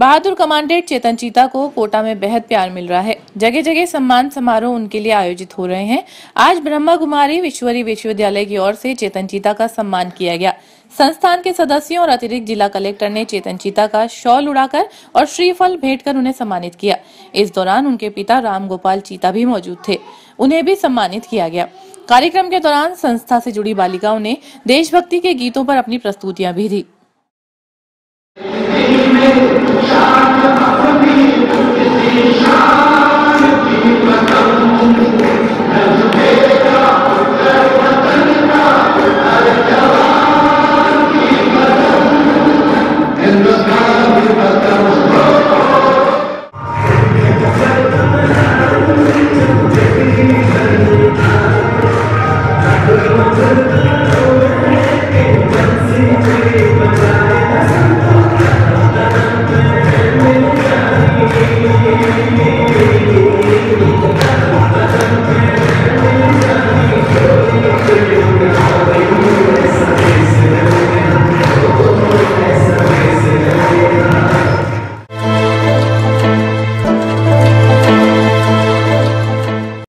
बहादुर commandant चेतन चीता को कोटा में बेहद प्यार मिल रहा है। जगह जगह सम्मान समारोह उनके लिए आयोजित हो रहे हैं। आज ब्रह्मा कुमारी ईश्वरी विश्वविद्यालय की ओर से चेतन चीता का सम्मान किया गया। संस्थान के सदस्यों और अतिरिक्त जिला कलेक्टर ने चेतन चीता का शॉल उड़ाकर और श्रीफल भेंट कर उन्हें सम्मानित किया। इस दौरान उनके पिता राम गोपाल चीता भी मौजूद थे, उन्हें भी सम्मानित किया गया। कार्यक्रम के दौरान संस्था से जुड़ी बालिकाओं ने देशभक्ति के गीतों पर अपनी प्रस्तुतियां भी दी।